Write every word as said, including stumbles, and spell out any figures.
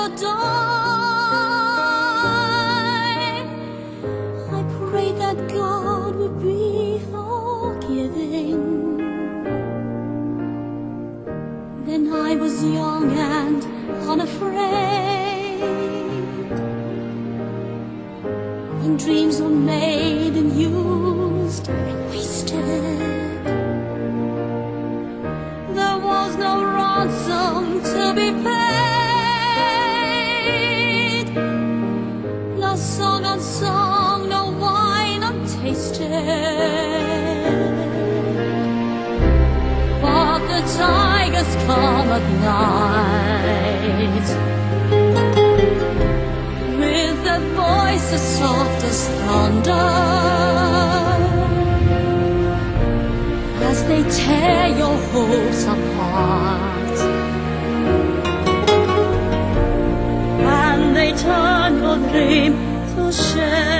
die. I prayed that God would be forgiving. Then I was young and unafraid, when dreams were made and used and wasted. There was no ransom to be paid, no song unsung, no wine untasted. But the tigers come at night, with their voices soft as thunder, as they tear your hopes apart, and they turn your dream to shame.